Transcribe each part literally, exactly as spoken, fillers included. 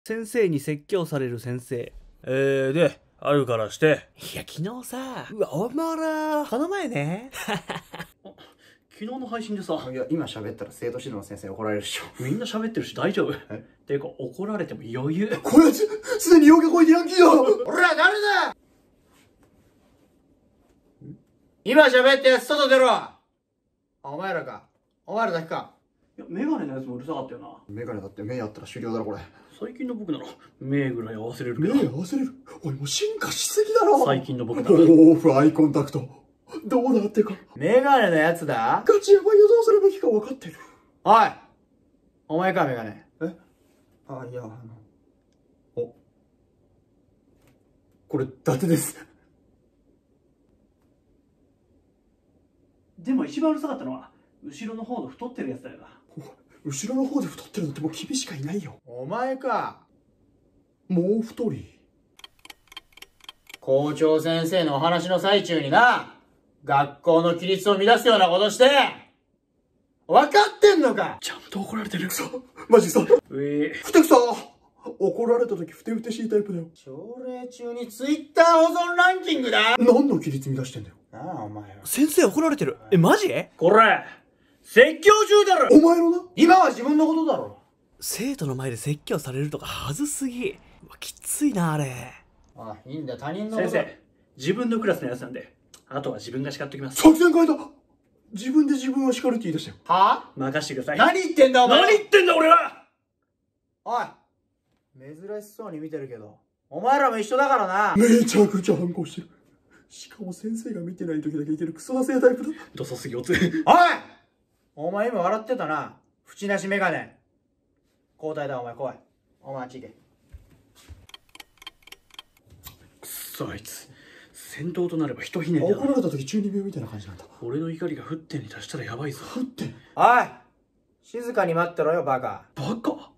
先生に説教される先生。 えー、で、あるからして。 いや、昨日さ、うわ、お前ら、この前ね。 昨日の配信でさ、 いや、今喋ったら生徒指導の先生に怒られるでしょ。 みんな喋ってるし大丈夫。 えてか、怒られても余裕。 こやつ、すでに陽気こいてヤンキーだ。俺ら誰だ。今喋ったやつ外出ろ。お前らか。お前らだけか。 いや、メガネのやつもうるさかったよな。 メガネだって目やったら終了だろ、これ。 最近の僕なら、目ぐらい合わせれるけ目ど。 合わせれる。おい、もう進化しすぎだろ。 最近の僕なら。 オフアイコンタクト。どうだってか。メガネのやつだ。ガチヤバいよ、どうするべきか分かってる。おい、お前か、メガネ。えあ、いや、あの。お。これ、伊達です。 でも一番うるさかったのは、後ろの方の太ってるやつだよな。 後ろの方で太ってるのってもう君しかいないよ。お前か。もう一人。校長先生のお話の最中にな、学校の規律を乱すようなことして、分かってんのか。 ちゃんと怒られてる。 さ、マジさ。 うえふてくさ。怒られた時ふてふてしいタイプだよ。朝礼中にツイッター保存ランキングだ。何の規律乱してんだよ。なあ、お前は。 先生怒られてる。え、マジ？ これ、説教中だろ。 お前のな。今は自分のことだろ。 生徒の前で説教されるとかはずすぎ。うわ、きついな、あれ。 あ、いいんだ、他人のこと。 先生、自分のクラスのやつなんで、あとは自分が叱っときます。 作戦変えた。自分で自分は叱るって言い出したよ。はぁ？ 任してください。 何言ってんだお前。 何言ってんだ俺は。 おい、珍しそうに見てるけど、お前らも一緒だからな。めちゃくちゃ反抗してる。しかも先生が見てない時だけいけるクソダセータイプだ。 ドソすぎおつ。 おい、お前今笑ってたな。縁なしメガネ。交代だ、お前来い。お前あっち行け。 くそあいつ、戦闘となればひとひねりだ。 怒られた時中二病みたいな感じなんだ。 俺の怒りが沸点に達したらやばいぞ。 沸点？おい、静かに待ってろよ、バカ。 バカ。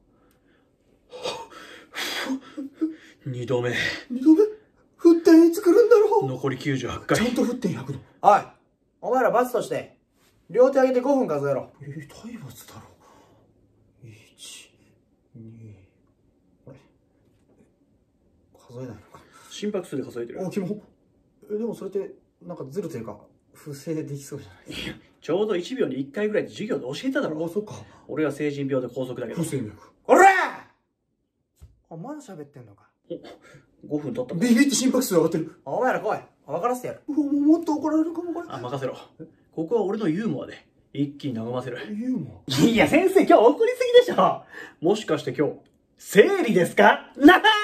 二度目。 二度目？沸点いつ来るんだろう。 残りきゅうじゅうはちかい。 ちゃんと沸点ひゃくど。おい、お前ら罰として両手上げてごふん数えろ。えー、体罰だろ。いち、に、あれ数えないのか。 心拍数で数えてる。 あ、キモ。え、でもそれってなんかずるというか不正できそうじゃないですか。 ちょうどいちびょうにいっかいぐらいで授業で教えただろ。 あ、そっか。 俺は成人病で高速だけど。 不整脈。おらあ、まだ喋ってんのか。 ごふん経った。 ビビって心拍数上がってる。お前ら来い。分からせてやる。うわ、もっと怒られるかもこれ。 あ、任せろ。ここは俺のユーモアで一気に和ませる。 ユーモア？いや先生、今日怒りすぎでしょ。もしかして今日生理ですか？なんち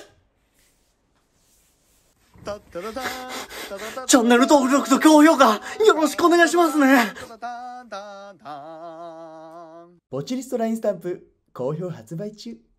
ゃ。チャンネル登録と高評価よろしくお願いしますね。 ポチリストラインスタンプ好評発売中。